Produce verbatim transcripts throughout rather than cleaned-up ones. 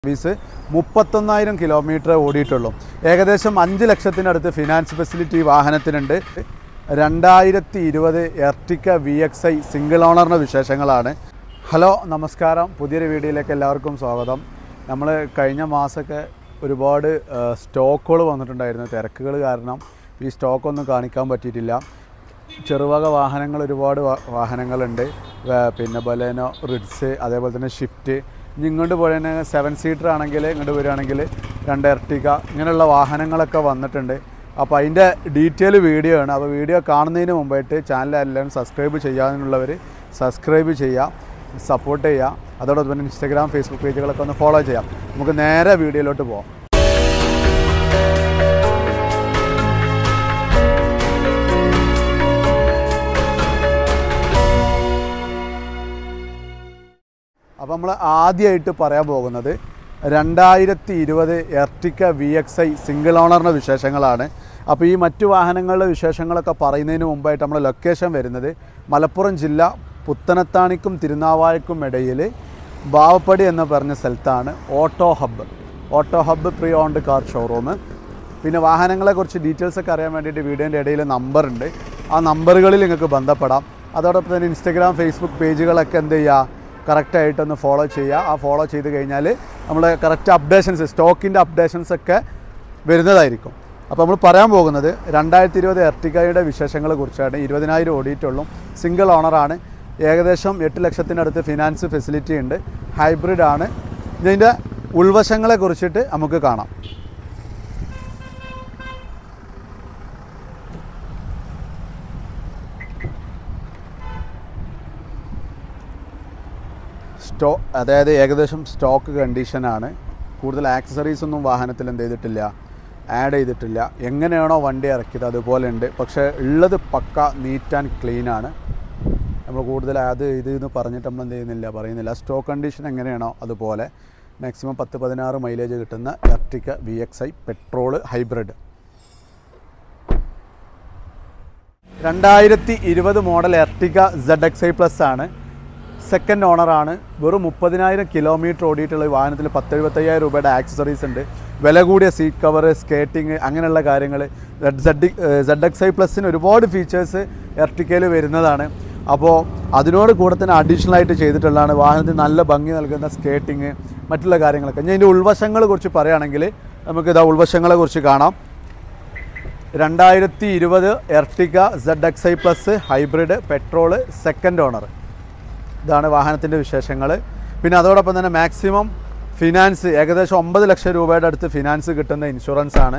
Service മുപ്പത്തൊന്നായിരം kilometre ഓടിയിട്ടുള്ളൂ. ഏകദേശം അഞ്ച് ലക്ഷത്തിനടുത്ത് ഫിനാൻസ് ഫെസിലിറ്റി വാഹനത്തിനുണ്ട്. രണ്ടായിരത്തി ഇരുപത് Ertiga V X I single ഓണറിൻ്റെ വിശേഷങ്ങളാണ്. ഹലോ, നമസ്കാരം. പുതിയൊരു വീഡിയോയിലേക്ക് എല്ലാവർക്കും സ്വാഗതം. നമ്മൾ കഴിഞ്ഞ മാസമൊക്കെ ഒരുപാട് സ്റ്റോക്കുകൾ വന്നിട്ടുണ്ടായിരുന്നു. തിരക്കുകൾ കാരണം ഈ സ്റ്റോക്കൊന്നും കാണിക്കാൻ പറ്റിയിട്ടില്ല. ചെറുവക വാഹനങ്ങൾ ഒരുപാട് വാഹനങ്ങളുണ്ട്. പിന്നെ ബലേനോ, റിഡ്സ്, അതേപോലെ തന്നെ ഷിഫ്റ്റ്. ഇനി ഇങ്ങോട്ട് പോയാൽ സെവൻ സീറ്റർ ആണെങ്കിൽ ഇങ്ങോട്ട് വരികയാണെങ്കിൽ രണ്ട് എർട്ടിക, ഇങ്ങനെയുള്ള വാഹനങ്ങളൊക്കെ വന്നിട്ടുണ്ട്. അപ്പോൾ അതിൻ്റെ ഡീറ്റെയിൽ വീഡിയോ ആണ്. അപ്പോൾ വീഡിയോ കാണുന്നതിന് മുമ്പായിട്ട് ചാനൽ എല്ലാവരും സബ്സ്ക്രൈബ് ചെയ്യാനുള്ളവർ സബ്സ്ക്രൈബ് ചെയ്യുക, സപ്പോർട്ട് ചെയ്യുക. അതോടൊപ്പം തന്നെ ഇൻസ്റ്റാഗ്രാം, ഫേസ്ബുക്ക് പേജുകളൊക്കെ ഒന്ന് ഫോളോ ചെയ്യാം. നമുക്ക് നേരെ വീഡിയോയിലോട്ട് പോകാം. അപ്പോൾ നമ്മൾ ആദ്യമായിട്ട് പറയാൻ പോകുന്നത് രണ്ടായിരത്തി ഇരുപത് Ertiga V X I single ഓണറിൻ്റെ വിശേഷങ്ങളാണ്. അപ്പോൾ ഈ മറ്റു വാഹനങ്ങളുടെ വിശേഷങ്ങളൊക്കെ പറയുന്നതിന് മുമ്പായിട്ട് നമ്മുടെ ലൊക്കേഷൻ വരുന്നത് മലപ്പുറം ജില്ല പുത്തനത്താണിക്കും തിരുനാവായക്കും ഇടയിൽ ബാവപ്പടി എന്ന് പറഞ്ഞ സ്ഥലത്താണ് auto hub. Auto hub pre owned car showroom. പിന്നെ വാഹനങ്ങളെക്കുറിച്ച് ഡീറ്റെയിൽസൊക്കെ അറിയാൻ വേണ്ടിയിട്ട് വീഡിയോൻ്റെ ഇടയിൽ നമ്പറുണ്ട്. ആ നമ്പറുകളിൽ നിങ്ങൾക്ക് ബന്ധപ്പെടാം. അതോടൊപ്പം തന്നെ ഇൻസ്റ്റാഗ്രാം, ഫേസ്ബുക്ക് പേജുകളൊക്കെ എന്ത് ചെയ്യുക, കറക്റ്റായിട്ടൊന്ന് ഫോളോ ചെയ്യുക. ആ ഫോളോ ചെയ്ത് കഴിഞ്ഞാൽ നമ്മൾ കറക്റ്റ് അപ്ഡേഷൻസ്, സ്റ്റോക്കിൻ്റെ അപ്ഡേഷൻസൊക്കെ വരുന്നതായിരിക്കും. അപ്പോൾ നമ്മൾ പറയാൻ പോകുന്നത് രണ്ടായിരത്തി ഇരുപത് എർട്ടിക്കയുടെ വിശേഷങ്ങളെ കുറിച്ചാണ്. ഇരുപതിനായിരം ഓടിയിട്ടുള്ളൂ, സിംഗിൾ ഓണറാണ്. ഏകദേശം എട്ട് ലക്ഷത്തിനടുത്ത് ഫിനാൻസ് ഫെസിലിറ്റി ഉണ്ട്. ഹൈബ്രിഡ് ആണ്. ഇതിൻ്റെ ഉൾവശങ്ങളെ കുറിച്ചിട്ട് നമുക്ക് കാണാം. സ്റ്റോ അതായത് ഏകദേശം സ്റ്റോക്ക് കണ്ടീഷനാണ്. കൂടുതൽ ആക്സസറീസ് ഒന്നും വാഹനത്തിൽ എന്ത് ചെയ്തിട്ടില്ല, ആഡ് ചെയ്തിട്ടില്ല. എങ്ങനെയാണോ വണ്ടി ഇറക്കിയത് അതുപോലെ ഉണ്ട്. പക്ഷേ ഉള്ളത് പക്ക നീറ്റ് ആൻഡ് ക്ലീനാണ്. നമ്മൾ കൂടുതൽ അത് ഇത് എന്ന് പറഞ്ഞിട്ട് നമ്മൾ എന്ത് ചെയ്യുന്നില്ല, പറയുന്നില്ല. സ്റ്റോക്ക് കണ്ടീഷൻ എങ്ങനെയാണോ അതുപോലെ മാക്സിമം പത്ത് പതിനാറ് മൈലേജ് കിട്ടുന്ന Ertiga V X I petrol hybrid. രണ്ടായിരത്തി ഇരുപത് model Ertiga Z X I plus ആണ്. സെക്കൻഡ് ഓണറാണ്. വെറും മുപ്പതിനായിരം കിലോമീറ്റർ ഓടിയിട്ടുള്ള ഈ വാഹനത്തിൽ പത്ത് എഴുപത്തയ്യായിരം രൂപയുടെ ആക്സസറീസ് ഉണ്ട്. വില കൂടിയ സീറ്റ് കവർ, സ്കേറ്റിങ്, അങ്ങനെയുള്ള കാര്യങ്ങൾ. സെഡ് സെഡ് എക്സ് ഐ പ്ലസിന് ഒരുപാട് ഫീച്ചേഴ്സ് എർട്ടിക്കയിൽ വരുന്നതാണ്. അപ്പോൾ അതിനോട് കൂടെ തന്നെ അഡീഷണൽ ആയിട്ട് ചെയ്തിട്ടുള്ളതാണ്. വാഹനത്തിന് നല്ല ഭംഗി നൽകുന്ന സ്കേറ്റിങ്, മറ്റുള്ള കാര്യങ്ങളൊക്കെ. ഞാൻ ഇതിൻ്റെ ഉൾവശങ്ങളെ കുറിച്ച് പറയുകയാണെങ്കിൽ നമുക്കിതാ ഉൾവശങ്ങളെ കുറിച്ച് കാണാം. രണ്ടായിരത്തി ഇരുപത് Ertiga Z X I plus hybrid petrol second owner. ഇതാണ് വാഹനത്തിൻ്റെ വിശേഷങ്ങൾ. പിന്നെ അതോടൊപ്പം തന്നെ മാക്സിമം ഫിനാൻസ് ഏകദേശം ഒമ്പത് ലക്ഷം രൂപയുടെ അടുത്ത് ഫിനാൻസ് കിട്ടുന്ന ഇൻഷുറൻസ് ആണ്.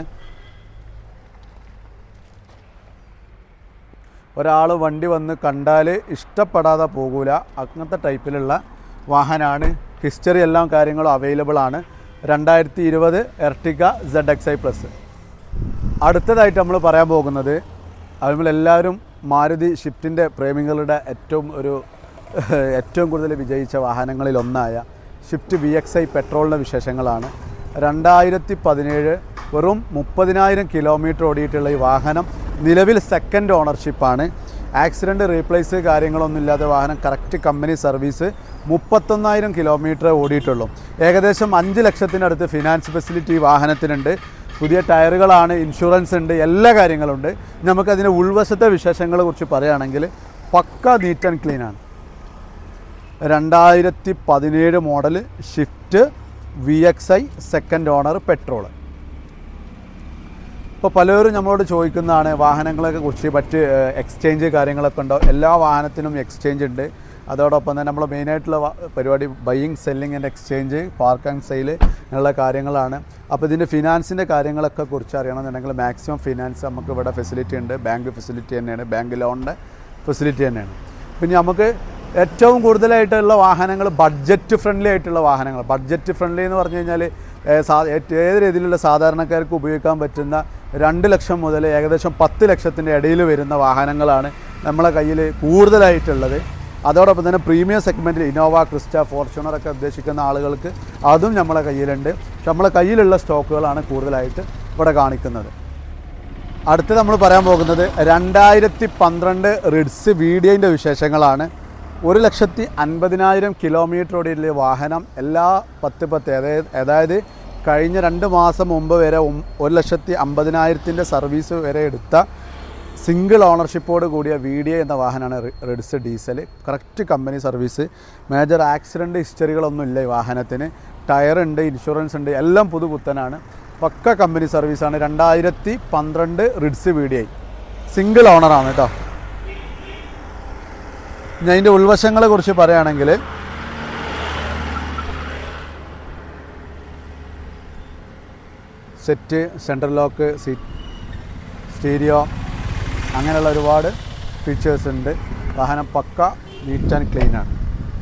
ഒരാൾ വണ്ടി വന്ന് കണ്ടാൽ ഇഷ്ടപ്പെടാതെ പോകൂല, അങ്ങനത്തെ ടൈപ്പിലുള്ള വാഹനമാണ്. ഹിസ്റ്ററി എല്ലാം കാര്യങ്ങളും അവൈലബിൾ ആണ്. രണ്ടായിരത്തി ഇരുപത് Ertiga Z X I plus. അടുത്തതായിട്ട് നമ്മൾ പറയാൻ പോകുന്നത്, അതുപോലെ എല്ലാവരും മാരുതി ഷിഫ്റ്റിൻ്റെ പ്രേമികളുടെ ഏറ്റവും ഒരു ഏറ്റവും കൂടുതൽ വിജയിച്ച വാഹനങ്ങളിലൊന്നായ ഷിഫ്റ്റ് വി എക്സ് ഐ പെട്രോളിൻ്റെ വിശേഷങ്ങളാണ്. രണ്ടായിരത്തി പതിനേഴ് വെറും മുപ്പതിനായിരം കിലോമീറ്റർ ഓടിയിട്ടുള്ള ഈ വാഹനം നിലവിൽ സെക്കൻഡ് ഓണർഷിപ്പാണ്. ആക്സിഡൻറ്റ്, റീപ്ലേസ് കാര്യങ്ങളൊന്നും ഇല്ലാത്ത വാഹനം. Correct company service. മുപ്പത്തൊന്നായിരം കിലോമീറ്റർ ഓടിയിട്ടുള്ളൂ. ഏകദേശം അഞ്ച് ലക്ഷത്തിനടുത്ത് ഫിനാൻസ് ഫെസിലിറ്റി വാഹനത്തിനുണ്ട്. പുതിയ ടയറുകളാണ്, ഇൻഷുറൻസ് ഉണ്ട്, എല്ലാ കാര്യങ്ങളുണ്ട്. നമുക്കതിൻ്റെ ഉൾവശത്തെ വിശേഷങ്ങളെ കുറിച്ച് പറയുകയാണെങ്കിൽ പക്ക നീറ്റ് ആൻഡ് ക്ലീൻ ആണ്. രണ്ടായിരത്തി പതിനേഴ് model Swift V X I second owner petrol. ഇപ്പോൾ പലരും നമ്മളോട് ചോദിക്കുന്നതാണ് വാഹനങ്ങളൊക്കെ കുറിച്ച്, മറ്റ് എക്സ്ചേഞ്ച് കാര്യങ്ങളൊക്കെ ഉണ്ടോ? എല്ലാ വാഹനത്തിനും എക്സ്ചേഞ്ച് ഉണ്ട്. അതോടൊപ്പം തന്നെ നമ്മൾ മെയിനായിട്ടുള്ള പരിപാടി buying, selling and exchange, park and sale എന്നുള്ള കാര്യങ്ങളാണ്. അപ്പോൾ ഇതിൻ്റെ ഫിനാൻസിൻ്റെ കാര്യങ്ങളൊക്കെ കുറിച്ച് അറിയണമെന്നുണ്ടെങ്കിൽ മാക്സിമം ഫിനാൻസ് നമുക്ക് ഇവിടെ ഫെസിലിറ്റി ഉണ്ട്. ബാങ്ക് ഫെസിലിറ്റി തന്നെയാണ്, ബാങ്ക് ലോണിൻ്റെ ഫെസിലിറ്റി തന്നെയാണ്. പിന്നെ നമുക്ക് ഏറ്റവും കൂടുതലായിട്ടുള്ള വാഹനങ്ങൾ ബഡ്ജറ്റ് ഫ്രണ്ട്ലി ആയിട്ടുള്ള വാഹനങ്ങൾ. ബഡ്ജറ്റ് ഫ്രണ്ട്ലി എന്ന് പറഞ്ഞു കഴിഞ്ഞാൽ ഏത് രീതിയിലുള്ള സാധാരണക്കാർക്ക് ഉപയോഗിക്കാൻ പറ്റുന്ന രണ്ട് ലക്ഷം മുതൽ ഏകദേശം പത്ത് ലക്ഷത്തിൻ്റെ ഇടയിൽ വരുന്ന വാഹനങ്ങളാണ് നമ്മളെ കയ്യിൽ കൂടുതലായിട്ടുള്ളത്. അതോടൊപ്പം തന്നെ പ്രീമിയം സെഗ്മെൻറ്റിൽ ഇന്നോവ, ക്രിസ്റ്റ, ഫോർച്യൂണറൊക്കെ ഉദ്ദേശിക്കുന്ന ആളുകൾക്ക് അതും നമ്മളെ കയ്യിലുണ്ട്. പക്ഷെ നമ്മളെ കയ്യിലുള്ള സ്റ്റോക്കുകളാണ് കൂടുതലായിട്ട് ഇവിടെ കാണിക്കുന്നത്. അടുത്ത് നമ്മൾ പറയാൻ പോകുന്നത് രണ്ടായിരത്തി പന്ത്രണ്ട് റിഡ്സ് വീഡിയോൻ്റെ വിശേഷങ്ങളാണ്. ഒരു ലക്ഷത്തി അൻപതിനായിരം കിലോമീറ്റർ ഓടിയിട്ടുള്ള വാഹനം എല്ലാ പത്ത് പത്ത് അതായത് അതായത് കഴിഞ്ഞ രണ്ട് മാസം മുമ്പ് വരെ ഒരു ലക്ഷത്തി അമ്പതിനായിരത്തിൻ്റെ സർവീസ് വരെ എടുത്ത സിംഗിൾ ഓണർഷിപ്പോട് കൂടിയ വി ഡി ഐ എന്ന വാഹനമാണ് Ritz diesel. Correct company service, major accident ഹിസ്റ്ററികളൊന്നും ഇല്ല ഈ വാഹനത്തിന്. ടയറുണ്ട്, ഇൻഷുറൻസ് ഉണ്ട്, എല്ലാം പുതുപുത്തനാണ്. പക്ക കമ്പനി സർവീസാണ്. രണ്ടായിരത്തി പന്ത്രണ്ട് Ritz V D I single ഓണറാണ് കേട്ടോ. ഞാൻ ഇതിൻ്റെ ഉൾവശങ്ങളെ കുറിച്ച് പറയുകയാണെങ്കിൽ set, central lock, seat, stereo, അങ്ങനെയുള്ള ഒരുപാട് ഫീച്ചേഴ്സ് ഉണ്ട്. വാഹനം പക്ക നീറ്റ് ആൻഡ് ക്ലീൻ ആണ്.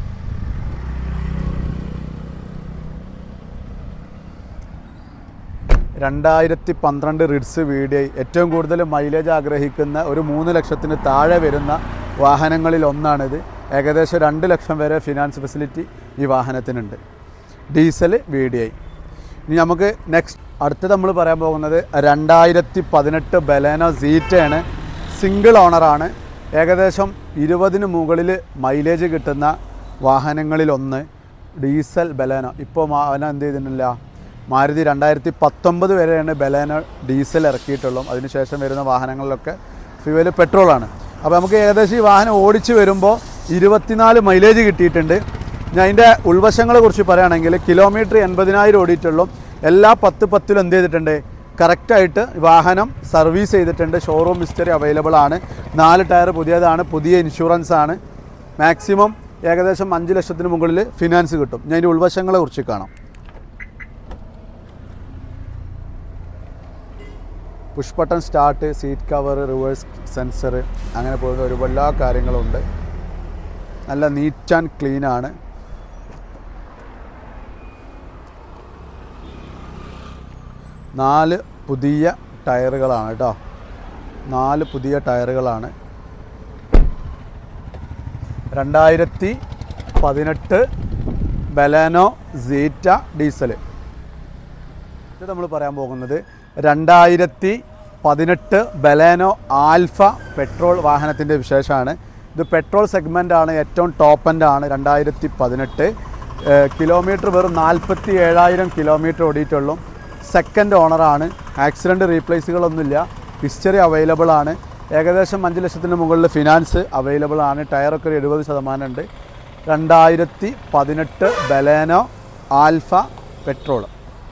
രണ്ടായിരത്തി പന്ത്രണ്ട് റിഡ്സ് വി ഡി ഐ ഏറ്റവും കൂടുതൽ മൈലേജ് ആഗ്രഹിക്കുന്ന ഒരു മൂന്ന് ലക്ഷത്തിന് താഴെ വരുന്ന വാഹനങ്ങളിൽ ഒന്നാണിത്. ഏകദേശം രണ്ട് ലക്ഷം വരെ ഫിനാൻസ് ഫെസിലിറ്റി ഈ വാഹനത്തിനുണ്ട്. Diesel V D I. ഇനി നമുക്ക് നെക്സ്റ്റ് അടുത്ത് നമ്മൾ പറയാൻ പോകുന്നത് രണ്ടായിരത്തി പതിനെട്ട് ബലേനോ സീറ്റയാണ്. സിംഗിൾ ഓണറാണ്. ഏകദേശം ഇരുപതിന് മുകളിൽ മൈലേജ് കിട്ടുന്ന വാഹനങ്ങളിലൊന്ന് ഡീസൽ ബലേനോ. ഇപ്പോൾ അവനെ എന്ത് ചെയ്തിട്ടില്ല, മാരുതി രണ്ടായിരത്തി പത്തൊമ്പത് വരെയാണ് ബലേനോ ഡീസൽ ഇറക്കിയിട്ടുള്ളൂ. അതിനുശേഷം വരുന്ന വാഹനങ്ങളിലൊക്കെ ഫ്യൂവൽ പെട്രോളാണ്. അപ്പോൾ നമുക്ക് ഏകദേശം ഈ വാഹനം ഓടിച്ച് വരുമ്പോൾ ഇരുപത്തിനാല് മൈലേജ് കിട്ടിയിട്ടുണ്ട്. ഞാൻ അതിൻ്റെ ഉൾവശങ്ങളെ കുറിച്ച് പറയുകയാണെങ്കിൽ കിലോമീറ്റർ എൺപതിനായിരം ഓടിയിട്ടുള്ളൂ. എല്ലാ പത്ത് പത്തിലും എന്ത് ചെയ്തിട്ടുണ്ട്, കറക്റ്റായിട്ട് വാഹനം സർവീസ് ചെയ്തിട്ടുണ്ട്. ഷോറൂം ഹിസ്റ്ററി അവൈലബിൾ ആണ്. നാല് ടയർ പുതിയതാണ്, പുതിയ ഇൻഷുറൻസ് ആണ്. മാക്സിമം ഏകദേശം അഞ്ച് ലക്ഷത്തിന് മുകളിൽ ഫിനാൻസ് കിട്ടും. ഞാൻ അതിൻ്റെ ഉൾവശങ്ങളെ കുറിച്ച് കാണാം. Push button start, seat cover, reverse sensor, അങ്ങനെ പോകുന്ന ഒരു എല്ലാ കാര്യങ്ങളുണ്ട്. നല്ല നീറ്റ് ആൻഡ് ക്ലീൻ ആണ്. നാല് പുതിയ ടയറുകളാണ് കേട്ടോ. നാല് പുതിയ ടയറുകളാണ്. രണ്ടായിരത്തി പതിനെട്ട് ബലേനോ സീറ്റ ഡീസൽ. ഇത് നമ്മൾ പറയാൻ പോകുന്നത് രണ്ടായിരത്തി പതിനെട്ട് ബലേനോ ആൽഫ പെട്രോൾ വാഹനത്തിൻ്റെ വിശേഷമാണ്. ഇത് പെട്രോൾ സെഗ്മെൻ്റാണ്, ഏറ്റവും ടോപ്പ് എൻഡാണ്. രണ്ടായിരത്തി പതിനെട്ട് കിലോമീറ്റർ വെറും നാൽപ്പത്തി ഏഴായിരം കിലോമീറ്റർ ഓടിയിട്ടുള്ളൂ. സെക്കൻഡ് ഓണറാണ്. ആക്സിഡൻറ്റ് റീപ്ലേസുകളൊന്നുമില്ല. ഹിസ്റ്ററി അവൈലബിൾ ആണ്. ഏകദേശം അഞ്ച് ലക്ഷത്തിന് മുകളിൽ ഫിനാൻസ് അവൈലബിൾ ആണ്. ടയറൊക്കെ ഒരു എഴുപത് ശതമാനം ഉണ്ട്. രണ്ടായിരത്തി പതിനെട്ട് ബലേനോ ആൽഫ പെട്രോൾ.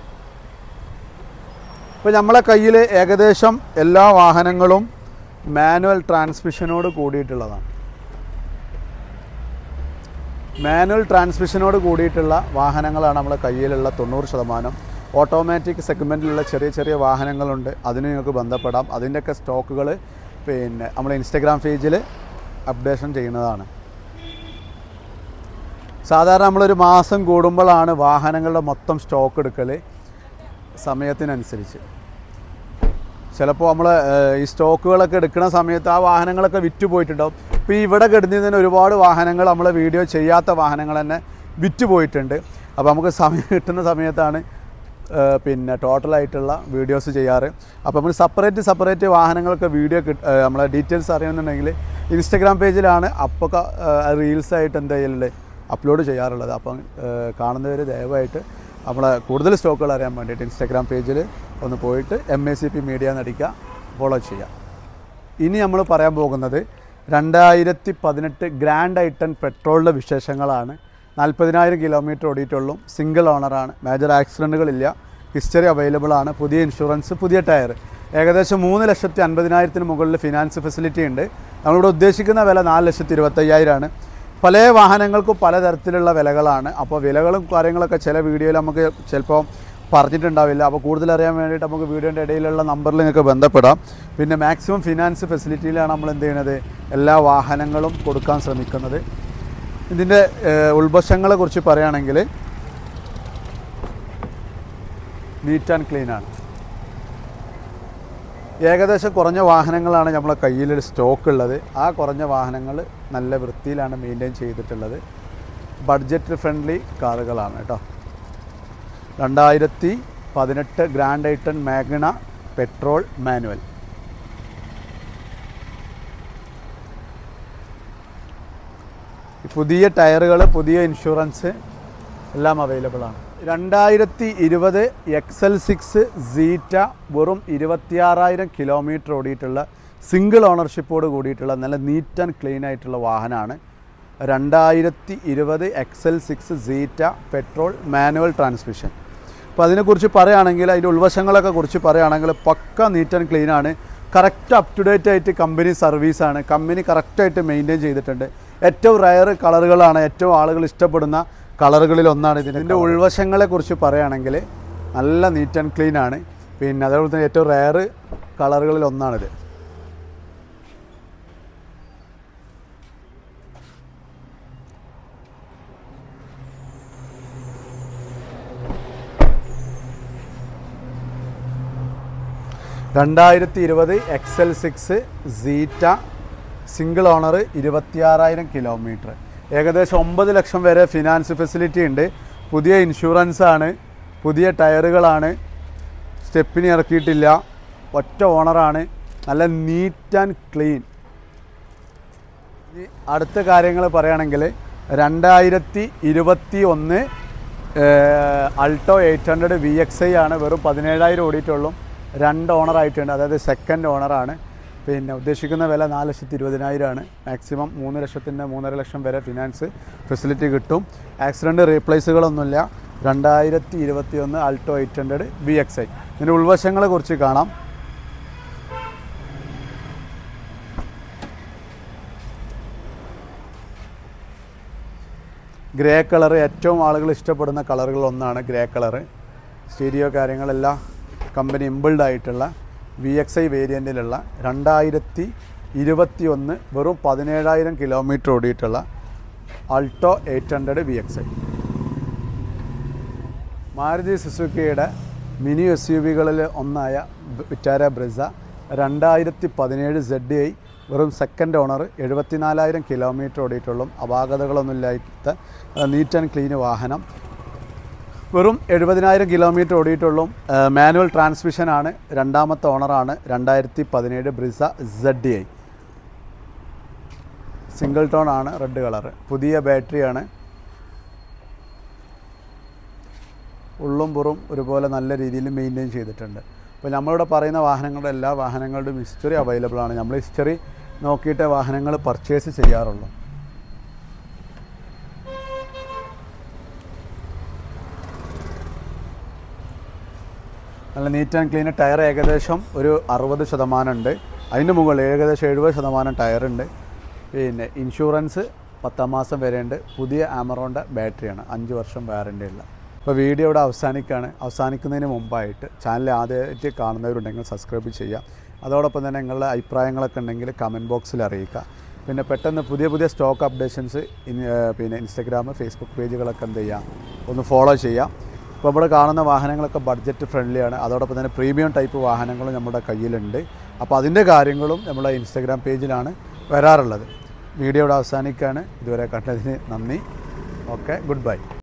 ഇപ്പോൾ നമ്മളെ കയ്യിൽ ഏകദേശം എല്ലാ വാഹനങ്ങളും മാനുവൽ ട്രാൻസ്മിഷനോട് കൂടിയിട്ടുള്ളതാണ്. മാനുവൽ ട്രാൻസ്മിഷനോട് കൂടിയിട്ടുള്ള വാഹനങ്ങളാണ് നമ്മളെ കയ്യിലുള്ള തൊണ്ണൂറ് ശതമാനം. ഓട്ടോമാറ്റിക് സെഗ്മെൻറ്റിലുള്ള ചെറിയ ചെറിയ വാഹനങ്ങളുണ്ട്, അതിന് നിങ്ങൾക്ക് ബന്ധപ്പെടാം. അതിൻ്റെയൊക്കെ സ്റ്റോക്കുകൾ പിന്നെ നമ്മൾ ഇൻസ്റ്റഗ്രാം പേജിൽ അപ്ഡേഷൻ ചെയ്യുന്നതാണ്. സാധാരണ നമ്മളൊരു മാസം കൂടുമ്പോഴാണ് വാഹനങ്ങളുടെ മൊത്തം സ്റ്റോക്ക് എടുക്കൽ, സമയത്തിനനുസരിച്ച്. ചിലപ്പോൾ നമ്മൾ ഈ സ്റ്റോക്കുകളൊക്കെ എടുക്കുന്ന സമയത്ത് ആ വാഹനങ്ങളൊക്കെ വിറ്റ് പോയിട്ടുണ്ടാവും. ഇപ്പോൾ ഈ ഇവിടെ കിടന്നതിന് ഒരുപാട് വാഹനങ്ങൾ നമ്മളെ വീഡിയോ ചെയ്യാത്ത വാഹനങ്ങൾ തന്നെ വിറ്റ് പോയിട്ടുണ്ട്. അപ്പോൾ നമുക്ക് സമയം കിട്ടുന്ന സമയത്താണ് പിന്നെ ടോട്ടലായിട്ടുള്ള വീഡിയോസ് ചെയ്യാറ്. അപ്പോൾ നമ്മൾ സെപ്പറേറ്റ് സെപ്പറേറ്റ് വാഹനങ്ങളൊക്കെ വീഡിയോ കിട്ട നമ്മളെ ഡീറ്റെയിൽസ് അറിയുന്നുണ്ടെങ്കിൽ ഇൻസ്റ്റഗ്രാം പേജിലാണ് അപ്പോൾ റീൽസായിട്ട് എന്ത് ചെയ്യലുള്ളത് അപ്ലോഡ് ചെയ്യാറുള്ളത്. അപ്പം കാണുന്നവർ ദയവായിട്ട് നമ്മളെ കൂടുതൽ സ്റ്റോക്കുകൾ അറിയാൻ വേണ്ടിയിട്ട് ഇൻസ്റ്റഗ്രാം പേജിൽ ഒന്ന് പോയിട്ട് M A C P media എന്നടിക്കുക, ഫോളോ ചെയ്യുക. ഇനി നമ്മൾ പറയാൻ പോകുന്നത് രണ്ടായിരത്തി പതിനെട്ട് ഗ്രാൻഡ് ഐട്ടൺ പെട്രോളിൻ്റെ വിശേഷങ്ങളാണ്. നാൽപ്പതിനായിരം കിലോമീറ്റർ ഓടിയിട്ടുള്ളൂ. സിംഗിൾ ഓണറാണ്. മേജർ ആക്സിഡൻറ്റുകളില്ല. ഹിസ്റ്ററി അവൈലബിൾ ആണ്. പുതിയ ഇൻഷുറൻസ്, പുതിയ ടയർ. ഏകദേശം മൂന്ന് ലക്ഷത്തി അൻപതിനായിരത്തിന് മുകളിൽ ഫിനാൻസ് ഫെസിലിറ്റി ഉണ്ട്. നമ്മളിവിടെ ഉദ്ദേശിക്കുന്ന വില നാല് ലക്ഷത്തി ഇരുപത്തയ്യായിരമാണ്. പല വാഹനങ്ങൾക്കും പലതരത്തിലുള്ള വിലകളാണ്. അപ്പോൾ വിലകളും കാര്യങ്ങളൊക്കെ ചില വീഡിയോയിൽ നമുക്ക് ചിലപ്പോൾ പറഞ്ഞിട്ടുണ്ടാവില്ല. അപ്പോൾ കൂടുതൽ അറിയാൻ വേണ്ടിയിട്ട് നമുക്ക് വീഡിയോൻ്റെ ഇടയിലുള്ള നമ്പറിൽ നിങ്ങൾക്ക് ബന്ധപ്പെടാം. പിന്നെ മാക്സിമം ഫിനാൻസ് ഫെസിലിറ്റിയിലാണ് നമ്മൾ എന്ത് ചെയ്യുന്നത്, എല്ലാ വാഹനങ്ങളും കൊടുക്കാൻ ശ്രമിക്കുന്നത്. ഇതിൻ്റെ ഉൾവശങ്ങളെ കുറിച്ച് പറയുകയാണെങ്കിൽ നീറ്റ് ആൻഡ് ക്ലീൻ ആണ്. ഏകദേശം കുറഞ്ഞ വാഹനങ്ങളാണ് നമ്മളെ കയ്യിൽ സ്റ്റോക്ക് ഉള്ളത്. ആ കുറഞ്ഞ വാഹനങ്ങൾ നല്ല വൃത്തിയിലാണ് മെയിൻറ്റെയിൻ ചെയ്തിട്ടുള്ളത്. ബഡ്ജറ്റ് ഫ്രണ്ട്ലി കാറുകളാണ് കേട്ടോ. രണ്ടായിരത്തി പതിനെട്ട് grand i ten Magna petrol manual. പുതിയ ടയറുകൾ, പുതിയ ഇൻഷുറൻസ് എല്ലാം അവൈലബിൾ ആണ്. രണ്ടായിരത്തി ഇരുപത് എക്സ് എൽ സിക്സ് സീറ്റ വെറും ഇരുപത്തിയാറായിരം കിലോമീറ്റർ ഓടിയിട്ടുള്ള സിംഗിൾ ഓണർഷിപ്പോട് കൂടിയിട്ടുള്ള നല്ല നീറ്റ് ആൻഡ് ക്ലീൻ ആയിട്ടുള്ള വാഹനമാണ് രണ്ടായിരത്തി ഇരുപത് X L six seater petrol manual transmission. അപ്പോൾ അതിനെക്കുറിച്ച് പറയുകയാണെങ്കിൽ, അതിൻ്റെ ഉൾവശങ്ങളൊക്കെ കുറിച്ച് പറയുകയാണെങ്കിൽ പക്ക നീറ്റ് ആൻഡ് ക്ലീൻ ആണ്. കറക്റ്റ് അപ് ടു ഡേറ്റ് ആയിട്ട് കമ്പനി സർവീസാണ്. കമ്പനി കറക്റ്റായിട്ട് മെയിൻറ്റെയിൻ ചെയ്തിട്ടുണ്ട്. ഏറ്റവും റയർ കളറുകളാണ്, ഏറ്റവും ആളുകൾ ഇഷ്ടപ്പെടുന്ന കളറുകളിൽ ഒന്നാണ് ഇതിന്. ഇതിൻ്റെ ഉൾവശങ്ങളെക്കുറിച്ച് പറയുകയാണെങ്കിൽ നല്ല നീറ്റ് ആൻഡ് ക്ലീൻ ആണ്. പിന്നെ അതേപോലെ തന്നെ ഏറ്റവും റയർ കളറുകളിൽ ഒന്നാണിത്. രണ്ടായിരത്തി ഇരുപത് X L six seater single owner ഇരുപത്തിയാറായിരം കിലോമീറ്റർ, ഏകദേശം ഒമ്പത് ലക്ഷം വരെ ഫിനാൻസ് ഫെസിലിറ്റി ഉണ്ട്. പുതിയ ഇൻഷുറൻസാണ്, പുതിയ ടയറുകളാണ്, സ്റ്റെപ്പിനി ഇറക്കിയിട്ടില്ല, ഒറ്റ ഓണറാണ്, നല്ല നീറ്റ് ആൻഡ് ക്ലീൻ. അടുത്ത കാര്യങ്ങൾ പറയുകയാണെങ്കിൽ രണ്ടായിരത്തി ഇരുപത്തി ഒന്ന് Alto eight hundred V X I ആണ്. വെറും പതിനേഴായിരം ഓടിയിട്ടുള്ളൂ. രണ്ട് ഓണറായിട്ടുണ്ട്, അതായത് സെക്കൻഡ് ഓണറാണ്. പിന്നെ ഉദ്ദേശിക്കുന്ന വില നാല് ലക്ഷത്തി ഇരുപതിനായിരമാണ്. മാക്സിമം മൂന്ന് ലക്ഷത്തിൻ്റെ മൂന്നര ലക്ഷം വരെ ഫിനാൻസ് ഫെസിലിറ്റി കിട്ടും. ആക്സിഡൻറ്റ് റീപ്ലേസുകളൊന്നുമില്ല. രണ്ടായിരത്തി ഇരുപത്തി ഒന്ന് Alto eight hundred V X I. ഇതിൻ്റെ ഉൾവശങ്ങളെ കുറിച്ച് കാണാം. ഗ്രേ കളർ ഏറ്റവും ആളുകൾ ഇഷ്ടപ്പെടുന്ന കളറുകൾ ഒന്നാണ് ഗ്രേ കളറ്. സ്റ്റീരിയോ കാര്യങ്ങളെല്ലാം കമ്പനി ഇമ്പിൾഡ് ആയിട്ടുള്ള വി എക്സ് ഐ വേരിയൻറ്റിലുള്ള രണ്ടായിരത്തി ഇരുപത്തി ഒന്ന് വെറും പതിനേഴായിരം കിലോമീറ്റർ ഓടിയിട്ടുള്ള Alto eight hundred V X I. Maruti സുസുക്കിയുടെ മിനി എസ് യു വികളിൽ ഒന്നായ വിറ്റാര ബ്രിസ രണ്ടായിരത്തി പതിനേഴ് സെഡ് ഐ വെറും സെക്കൻഡ് ഓണർ, എഴുപത്തിനാലായിരം കിലോമീറ്റർ ഓടിയിട്ടുള്ളൂ. അപാകതകളൊന്നുമില്ലാത്ത നീറ്റ് ആൻഡ് ക്ലീൻ വാഹനം. വെറും എഴുപതിനായിരം കിലോമീറ്റർ ഓടിയിട്ടുള്ളൂ. മാനുവൽ ട്രാൻസ്മിഷനാണ്. രണ്ടാമത്തെ ഓണറാണ്. രണ്ടായിരത്തി പതിനേഴ് Brezza Z I. Single tone ആണ്, റെഡ് കളറ്. പുതിയ ബാറ്ററിയാണ്. ഉള്ളും പുറും ഒരുപോലെ നല്ല രീതിയിൽ മെയിൻറ്റെയിൻ ചെയ്തിട്ടുണ്ട്. അപ്പോൾ നമ്മളിവിടെ പറയുന്ന വാഹനങ്ങളുടെ എല്ലാ വാഹനങ്ങളുടെയും ഹിസ്റ്ററി അവൈലബിൾ ആണ്. നമ്മൾ ഹിസ്റ്ററി നോക്കിയിട്ട് വാഹനങ്ങൾ പർച്ചേസ് ചെയ്യാറുള്ളൂ. നല്ല നീറ്റ് ആൻഡ് ക്ലീൻ. ടയർ ഏകദേശം ഒരു അറുപത് ശതമാനം ഉണ്ട്. അതിന് മുകളിൽ ഏകദേശം എഴുപത് ശതമാനം ടയറുണ്ട്. പിന്നെ ഇൻഷുറൻസ് പത്താം മാസം വരെ ഉണ്ട്. പുതിയ ആമറോണിൻ്റെ ബാറ്ററിയാണ്, അഞ്ച് വർഷം വാറൻ്റി ഉള്ള. അപ്പോൾ വീഡിയോ ഇവിടെ അവസാനിക്കുകയാണ്. അവസാനിക്കുന്നതിന് മുമ്പായിട്ട് ചാനൽ ആദ്യമായിട്ട് കാണുന്നവരുണ്ടെങ്കിൽ സബ്സ്ക്രൈബ് ചെയ്യുക. അതോടൊപ്പം തന്നെ നിങ്ങളുടെ അഭിപ്രായങ്ങളൊക്കെ ഉണ്ടെങ്കിൽ കമൻറ്റ് ബോക്സിൽ അറിയിക്കുക. പിന്നെ പെട്ടെന്ന് പുതിയ പുതിയ സ്റ്റോക്ക് അപ്ഡേഷൻസ് പിന്നെ ഇൻസ്റ്റഗ്രാം, ഫേസ്ബുക്ക് പേജുകളൊക്കെ എന്ത് ചെയ്യാം, ഒന്ന് ഫോളോ ചെയ്യാം. ഇപ്പോൾ ഇവിടെ കാണുന്ന വാഹനങ്ങളൊക്കെ ബഡ്ജറ്റ് ഫ്രണ്ട്ലിയാണ്. അതോടൊപ്പം തന്നെ പ്രീമിയം ടൈപ്പ് വാഹനങ്ങളും നമ്മുടെ കയ്യിലുണ്ട്. അപ്പോൾ അതിൻ്റെ കാര്യങ്ങളും നമ്മുടെ ഇൻസ്റ്റഗ്രാം പേജിലാണ് വരാറുള്ളത്. വീഡിയോ ഇവിടെ അവസാനിക്കുകയാണ്. ഇതുവരെ കണ്ടതിന് നന്ദി. Okay, good by.